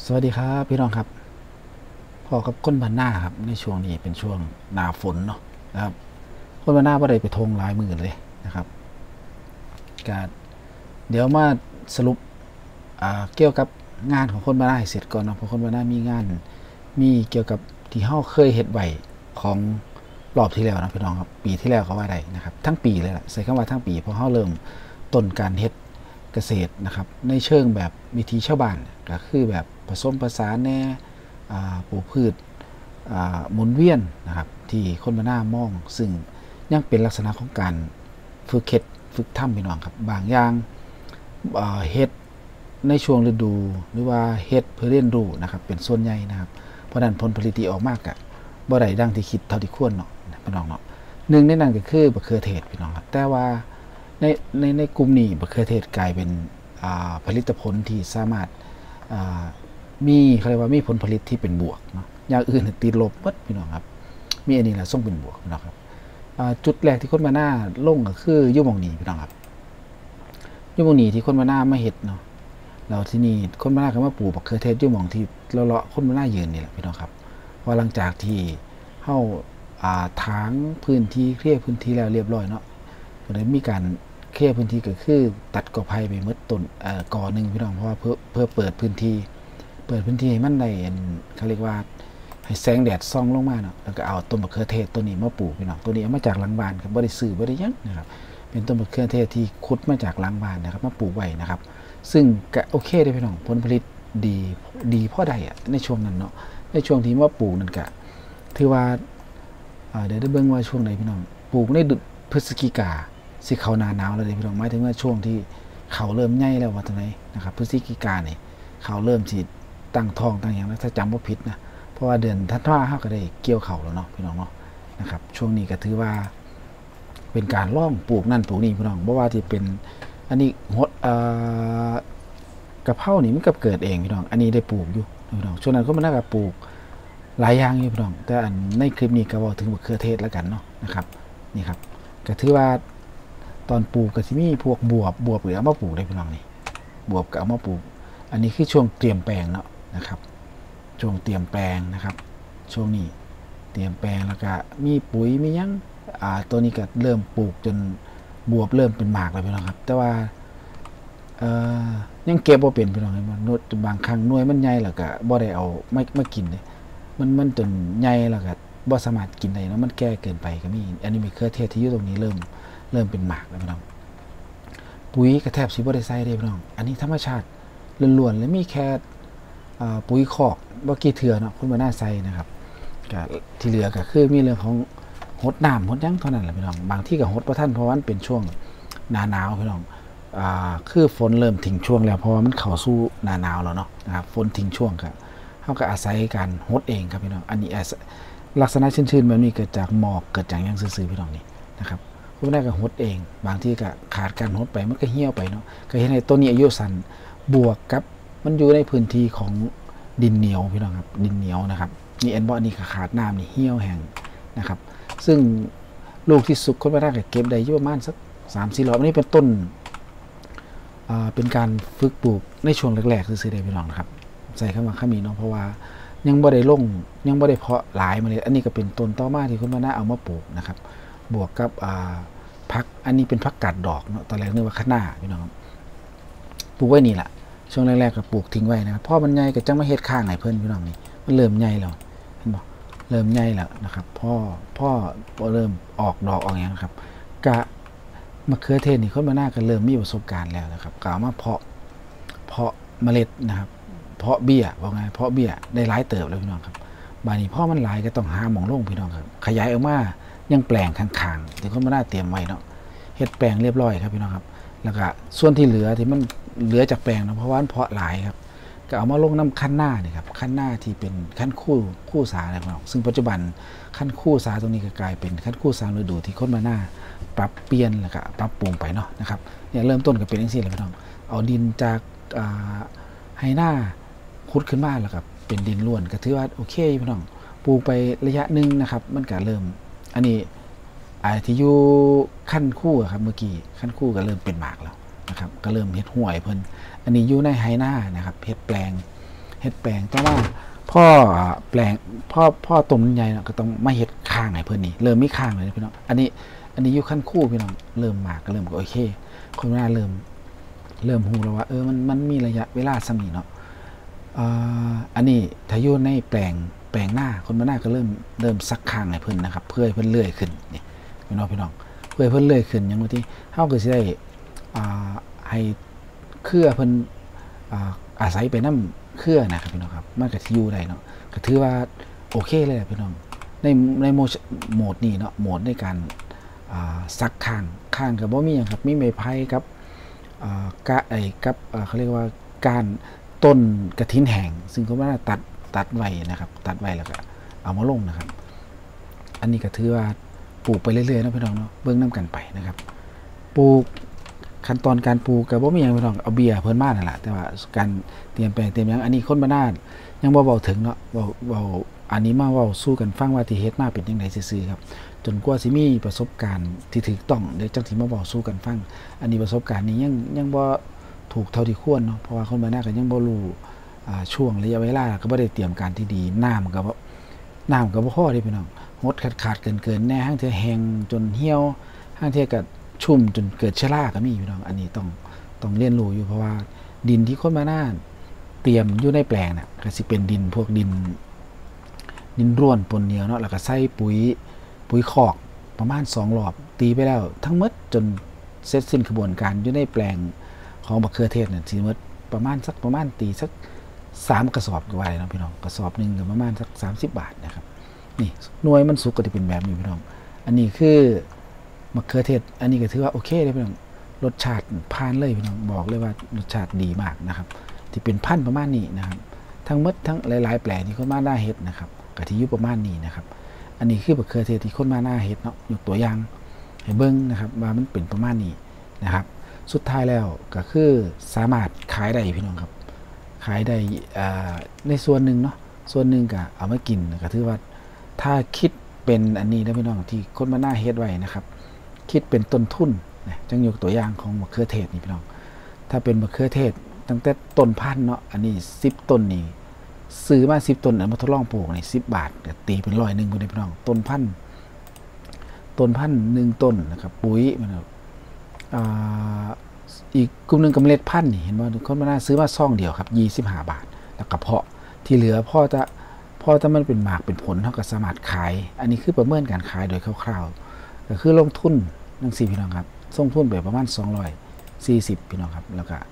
สวัสดีครับพี่น้องครับพอกับคนบ้านหน้าครับในช่วงนี้เป็นช่วงหน้าฝนเนาะนะครับคนบ้านหน้าบ่ได้ไปทงหลายมือเลยนะครับการเดี๋ยวมาสรุปเกี่ยวกับงานของคนบ้านหน้าให้เสร็จก่อนเนาะเพราะคนบ้านหน้ามีงานมีเกี่ยวกับที่เฮาเคยเฮ็ดไว้ของรอบที่แล้วนะพี่น้องครับปีที่แล้วก็ว่าได้นะครับทั้งปีเลยล่ะใส่คำว่าทั้งปีเพราะเฮาเริ่มต้นการเฮ็ดเกษตรนะครับในเชิงแบบวิถีชาวบ้านก็คือแบบผสมผสานแน่ปลูกพืชหมุนเวียนนะครับที่คนบ้านหน้ามองซึ่งยังเป็นลักษณะของการฝึกเฮ็ดฝึกทำพี่น้องครับบางอย่างเฮ็ดในช่วงฤดูหรือว่าเฮ็ดเพื่อเรียนรู้นะครับเป็นส่วนใหญ่นะครับเพราะนั้นผลผลิตที่ออกมากอะบ่ได้ดังที่คิดเท่าที่ควรเนาะพี่น้องเนาะหนึ่งในนั้นก็คือมะเขือเทศพี่น้องครับแต่ว่าในกลุ่มนี้มะเขือเทศกลายเป็นผลิตผลที่สามารถมีเขาเรียกว่ามีผลผลิตที่เป็นบวกเนาะอย่างอื่นติดลบหมดพี่น้องครับมีอันนี้แหละส่งเป็นบวกพี่น้องครับจุดแรกที่คนมาหน้าลงก็คือยุ่งมองนีพี่น้องครับยุ่งมองนีที่คนมาหน้ามาเห็ดเนาะเราที่นี่คนมาหน้าก็มาปลูกมะเขือเทศยุ่งมองที่เลาะคนมาหน้ายืนนี่แหละพี่น้องครับว่าหลังจากที่เข้าถางพื้นที่เคลียร์พื้นที่แล้วเรียบร้อยเนาะก็เลยมีการเคลียร์พื้นที่ก็คือตัดกอไผ่ไปมดต้นกอหนึ่งพี่น้องเพราะว่าเพื่อเปิดพื้นที่ให้มันได้เขาเรียกว่าให้แสงแดดส่องลงมาเนาะแล้วก็เอาต้นมะเขือเทศตัวนี้มาปลูกพี่น้องตัวนี้เอามาจากหลังบ้านครับบ่ได้ซื้อบ่ได้ยังนะครับเป็นต้นมะเขือเทศที่ขุดมาจากหลังบ้านนะครับมาปลูกไว้นะครับซึ่งก็โอเคได้พี่น้องผลผลิตดีพอได้อะในช่วงนั้นเนาะในช่วงที่มาปลูกนั่นก็ถือว่าเดี๋ยวได้เบิ่งว่าช่วงไหนพี่น้องปลูกในพฤศจิกาสิเข้าหน้าหนาวแล้วพี่น้องหมายถึงว่าช่วงที่เขาเริ่มใหญ่แล้วว่าตรงไหนนะครับพฤศจิกาเนี่ยเขาเริ่มสิตั้งท้องตั้งอย่างนั้นถ้าจำว่าผิดนะเพราะว่าเดือนธันวาคมก็ได้เกี่ยวเข่าแล้วเนาะพี่น้องเนาะนะครับช่วงนี้ก็ถือว่าเป็นการล่องปลูกนั่นปลูกนี่พี่น้องเพราะว่าที่เป็นอันนี้หดกระเพรานี่มันก็เกิดเองพี่น้องอันนี้ได้ปลูกอยู่พี่น้องช่วงนั้นก็มันน่าจะปลูกหลายอย่างอยู่พี่น้องแต่อันในคลิปนี้ก็บอกถึงมะเขือเทศแล้วกันเนาะนะครับนี่ครับก็ถือว่าตอนปลูกก็จะมีพวกบวบหรือเอามาปลูกได้พี่น้องนี่บวบก็เอามาปลูกอันนี้คือช่วงเตรียมแปลงเนาะนะครับช่วงเตรียมแปลงนะครับช่วงนี้เตรียมแปลงแล้วก็มีปุ๋ยมียังตัวนี้ก็เริ่มปลูกจนบวบเริ่มเป็นหมากแล้วพี่น้องครับแต่ว่ายังเก็บบ่เป็นพี่น้องมันบางครั้งหน่วยมันใหญ่แล้วก็บ่ได้เอาไม่กินเลยมันจนใหญ่แล้วก็บ่สามารถกินได้แล้วมันแก่เกินไปก็มีอันนี้มีเครือเทศที่อยู่ตรงนี้เริ่มเป็นหมากแล้วพี่น้องปุ๋ยกระแทบสิบ่ได้ใส่ได้พี่น้องอันนี้ธรรมชาติล้วนๆและมีแค่ปุ๋ยคอกบ่กี่เถื่อเนาะคุณมาหน้าใส่นะครับก็ที่เหลือก็คือมีเรื่องของหดน้ำหดยังเท่านั้นแหละพี่น้องบางที่ก็หดบ่ทันเพราะว่ามันเป็นช่วงหน้าหนาวพี่น้องคือฝนเริ่มทิ้งช่วงแล้วเพราะว่ามันเข้าสู่หน้าหนาวแล้วเนาะนะครับฝนทิ้งช่วงครับเขาก็อาศัยการหดเองครับพี่น้องอันนี้ลักษณะชื้นๆแบบนี้เกิดจากหมอกเกิดจากยังซื่อๆพี่น้องนี่นะครับคุณไม่ได้ก็หดเองบางที่ก็ขาดการหดไปมันก็เหี่ยวไปเนาะก็เห็นในต้นนี้อายุสั้นบวกกับมันอยู่ในพื้นที่ของดินเหนียวพี่น้องครับดินเหนียวนะครับนี่แอนบอนี่ขาดน้ำนี่เหี่ยวแห้งนะครับซึ่งลูกที่สุกคนไม่ได้ก็เก็บได้อยู่ประมาณสัก3-4 รอบนี่เป็นต้นเป็นการฝึกปลูกในช่วงแรกๆซื้อได้พี่น้องนะครับใส่เข้ามาข้ามีเนาะเพราะว่ายังบ่ได้ลงยังบ่ได้เพาะหลายมาเลยอันนี้ก็เป็นต้นต่อมาที่คนมาหน้าเอามาปลูกนะครับบวกกับพักอันนี้เป็นพักกัดดอกเนาะตอนแรกนึกว่าข้างหน้าพี่น้องปลูกไว้นี่แหละช่วงแรกๆก็ปลูกทิ้งไว้นะครับพ่อมันใหญ่ก็จังมาเฮ็ดข้างไหนเพิ่นพี่น้องนี่มันเริ่มใหญ่แล้วเห็นบ่เริ่มใหญ่แล้วนะครับพ่อเริ่มออกดอกออกอย่างนะครับกะมะเขือเทศนี่คนมาหน้าก็เริ่มมีประสบการณ์แล้วนะครับกล่าวมาเพาะเมล็ดนะครับเพาะเบี้ยว่าไงเพาะเบี้ยได้หลายเติบแล้วพี่น้องครับบานี้พ่อมันหลายก็ต้องหาหม่องลงพี่น้องครับขยายออกมายังแปลงข้างๆที่คนมาหน้าเตรียมไว้เนาะเฮ็ดแปลงเรียบร้อยครับพี่น้องครับแล้วก็ส่วนที่เหลือที่มันเหลือจากแปลงนะเพราะว่ามันเพาะหลายครับก็เอามาลงน้ำขั้นหน้านี่ครับขั้นหน้าที่เป็นขั้นคู่สาอะไรพี่น้องซึ่งปัจจุบันขั้นคู่สาตรงนี้ก็กลายเป็นขั้นคู่สาฤดูที่คนมาหน้าปรับเปลี่ยนแล้วก็ปรับปรุงไปเนาะนะครับเนี่ยเริ่มต้นก็เป็นอย่างนี้เลยพี่น้องเอาดินจากให้หน้าขุดขึ้นมาแล้วก็เป็นดินล้วนก็ถือว่าโอเคพี่น้องปลูกไประยะหนึ่งนะครับมันก็เริ่มอันนี้ที่อยู่ขั้นคู่ครับเมื่อกี้ขั้นคู่ก็เริ่มเป็นหมากแล้วนะครับก็เริ่มเฮ็ดห่วยเพิ่นอันนี้อยู่ในไหหน้านะครับเฮ็ดแปลงเฮ็ดแปลงแต่ว่าพ่อแปลงพ่อต้มใหญ่เนาะก็ต้องมาเฮ็ดข้างให้เพิ่นนี่เริ่มมีข้างเลยพี่น้องอันนี้อยู่ขั้นคู่พี่น้องเริ่มมากก็เริ่มโอเคคนหน้าเริ่มฮู้แล้วว่ามันมีระยะเวลาสมีเนาะอันนี้ถ้าอยู่ในแปลงหน้าคนมาหน้าก็เริ่มซักข้างให้เพิ่นนะครับเพื่อให้เพิ่นเลื่อยขึ้นนี่พี่น้องเพื่อให้เพิ่นเลื่อยขึ้นอย่างที่เฮาก็สิได้ให้เครือเพิ่นอาศัยไปน้ำเครือนะครับพี่น้องครับมันก็สิอยู่ได้เนาะก็ถือว่าโอเคเลยพี่น้องในโหมดนี้เนาะโหมดในการซักข้างกับบ่มีหยังครับมีไม้ไผ่กับเขาเรียกว่าการต้นกระถินแห้งซึ่งเขาว่าตัดไว้นะครับตัดไว้แล้วก็เอามาลงนะครับอันนี้ก็ถือว่าปลูกไปเรื่อยๆนะพี่น้องเนาะเบิ่งน้ากันไปนะครับปลูกขั้นตอนการปลูกกับบ่มีหยังพี่น้องเอาเบียร์เพิ่นมานั่นแหละแต่ว่าการเตรียมแปลงเตรียมหยังอันนี้คนบ้านนายังบ่เว้าถึงเนาะเว้าอันนี้มาเว้าสู้กันฟังว่าที่เฮ็ดมาเป็นจังได๋ซื่อๆครับจนกว่าสิมีประสบการณ์ที่ถูกต้องเดี๋ยวจังสิมาเว้าสู้กันฟังอันนี้ประสบการณ์นี้ยังบ่ถูกเท่าที่ควรเนาะเพราะว่าคนบ้านนาก็ยังบ่รู้ช่วงระยะเวลาก็บ่ได้เตรียมการที่ดีน้ำก็บ่พอเด้พี่น้องหดขาดเกินแน่ห้างเทื่อแห้งจนเหี่ยวห้างเทื่อก็ชุ่มจนเกิดเชื้อราก็มีพี่น้องอันนี้ต้องเรียนรู้อยู่เพราะว่าดินที่คนบ้านนาเตรียมอยู่ในแปลงน่ะก็สิเป็นดินพวกดินร่วนปนเหนียวเนาะแล้วก็ใส่ปุ๋ยคอกประมาณ2รอบตีไปแล้วทั้งหมดจนเสร็จสิ้นกระบวนการอยู่ในแปลงของมะเขือเทศเนี่ยสิหมดประมาณตีสัก3กระสอบก็ว่าได้เนาะพี่น้องกระสอบนึงก็ประมาณสัก30 บาทนะครับนี่หน่วยมันสุกก็จะเป็นแบบนี้พี่น้องอันนี้คือมะเขือเทศอันนี้ก็ถือว่าโอเคเลยพี่น้องรสชาติผ่านเลยพี่น้องบอกเลยว่ารสชาติดีมากนะครับที่เป็นพันธุ์ประมาณนี้นะครับทั้งหมดทั้งหลายๆแปลงที่คนมาหน้าเฮ็ดนะครับก็ที่อยู่ประมาณนี้นะครับอันนี้คือมะเขือเทศที่คนมาหน้าเฮ็ดเนาะยกตัวอย่างให้เบิ่งนะครับว่ามันเป็นประมาณนี้นะครับสุดท้ายแล้วก็คือสามารถขายได้พี่น้องครับขายได้ในส่วนหนึ่งเนาะส่วนหนึ่งก็เอามากินก็ถือว่าถ้าคิดเป็นอันนี้นะพี่น้องที่คนมาหน้าเฮ็ดไว้นะครับคิดเป็นต้นทุนนะจังยกตัวอย่างของมะเขือเทศนี่พี่น้องถ้าเป็นมะเขือเทศตั้งแต่ต้นพันธุ์เนาะอันนี้10 ต้นนี่ซื้อมา10 ต้นมาทดลองปลูกนี่10 บาทตีเป็น100 นึงพี่น้องต้นพันธุ์1 ต้นนะครับปุ๋ยมันอีกกลุ่มนึงกับเมล็ดพันธุ์นี่เห็นว่าคนมาหน้าซื้อมาซองเดียวครับ25 บาทแล้วก็เพาะที่เหลือพ่อจะมันเป็นหมากเป็นผลเท่ากับสามารถขายอันนี้คือประเมินการขายโดยคร่าวๆก็คือลงทุนทั้ง4พี่น้องครับส่งทุนไปประมาณ240พี่น้องครับแล้วก็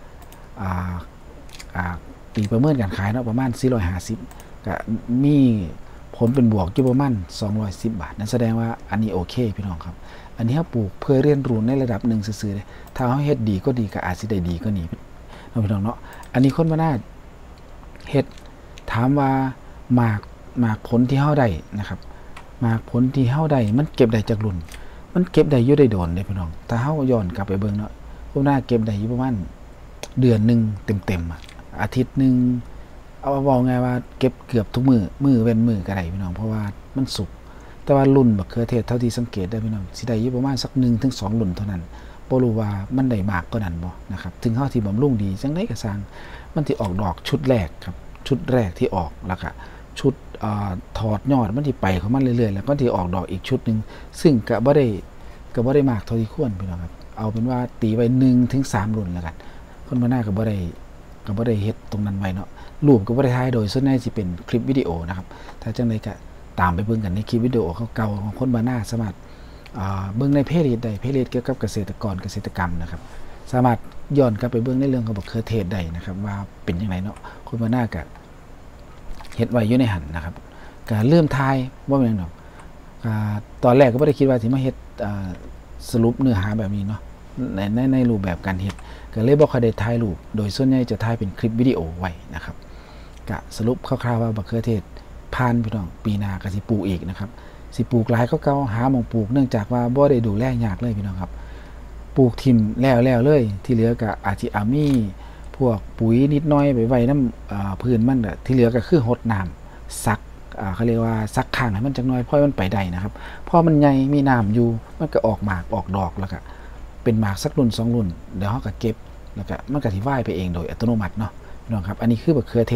ตีประเมินการขายเนาะประมาณ450ก็มีผลเป็นบวกอยู่ประมาณ210 บาทนั่นแสดงว่าอันนี้โอเคพี่น้องครับอันนี้ปลูกเพื่อเรียนรู้ในระดับหนึ่งซื่อๆเลยถ้าเขาเฮ็ดดีก็ดีก็อาจสิได้ดีก็นี่พี่น้องเนาะอันนี้คนมาหน้าเฮ็ดถามว่าหมากผลที่เฮาได้นะครับหมากผลที่เฮาได้มันเก็บได้จากรุ่นมันเก็บได้อยู่ได้โดนเลยพี่น้องถ้าเฮาย้อนกลับไปเบิ่งเนาะคนหน้าเก็บได้อยู่ประมาณเดือนนึงเต็มๆอาทิตย์นึงเอาบอกไงว่าเก็บเกือบทุกมือเว้นมือก็ได้พี่น้องเพราะว่ามันสุกแต่ว่ารุ่นมะเขือเทศเท่าที่สังเกตได้พี่น้องสิได้อยู่ประมาณสัก1 ถึง 2 รุ่นเท่านั้นบ่รู้ว่ามันได้มากกว่านั้นบ่นะครับถึงเฮาที่บำรุงดีจังได๋ก็สร้างมันสิออกดอกชุดแรกครับชุดแรกที่ออกแล้วก็ชุดถอดยอดมันสิไปของมันเรื่อยๆแล้วก็สิออกดอกอีกชุดนึงซึ่งก็บ่ได้มากเท่าที่ควรพี่น้องครับเอาเป็นว่าตีไว้1 ถึง 3 รุ่นแล้วกันคนมาหน้าก็บ่ได้เฮ็ดตรงนั้นไว้เนาะรูปก็บ่ได้ถ่ายโดยส่วนใหญ่สิเป็นคลิปวิดีโอนะครับถ้าจังได๋ก็ตามไปเบิ่งกันในคลิปวิดีโอเก่าๆของคนบ้านนาสามารถเบิ่งในเพจได้เพจเกี่ยวกับเกษตรกรรมนะครับสามารถย้อนกลับไปเบิ่งในเรื่องของมะเขือเทศได้นะครับว่าเป็นจังไดเนาะคนบ้านนาก็เฮ็ดไว้อยู่ในหันนะครับก็เริ่มทายว่าเป็นจังได๋ตอนแรกก็บ่ได้คิดว่าสิมาเฮ็ดสรุปเนื้อหาแบบนี้เนาะในรูปแบบการเฮ็ดก็เลยบ่ค่อยได้ถ่ายรูปโดยส่วนใหญ่จะถ่ายเป็นคลิปวิดีโอไว้นะครับก็สรุปคร่าวๆว่ามะเขือเทศผ่านพี่น้องปีหน้าก็สิปลูกอีกนะครับสิปลูกหลายก็เก่าหาหม่องปลูกเนื่องจากว่าบ่ได้ดูแลยากเลยพี่น้องครับปลูกทิ่มแล้วเลยที่เหลือก็อาจสิมีพวกปุ๋ยนิดหน่อยไปไว้น้ำพื้นมันที่เหลือก็คือรดน้ำซักเขาเรียกว่าซักข้างให้มันจักหน่อยเพราะมันไปได้นะครับพอมันใหญ่มีน้ำอยู่มันก็ออกหมากออกดอกแล้วก็เป็นหมากสักรุ่น2 รุ่นเดี๋ยวเฮาก็เก็บแล้วก็มันก็สิว่ายไปเองโดยอัตโนมัติเนาะพี่น้องครับอันนี้คือมะเขือเทศ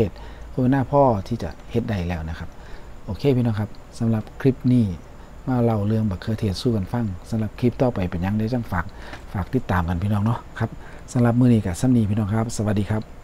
คนเป็นหน้าพ่อที่จะเฮ็ดได้แล้วนะครับโอเคพี่น้องครับสำหรับคลิปนี้มาเล่าเรื่องบักเขือเทศสู้กันฟังสำหรับคลิปต่อไปเป็นยังได้จังฝากติดตามกันพี่น้องเนาะครับสำหรับมื้อนี้ก็ซ้ำนี้พี่น้องครับสวัสดีครับ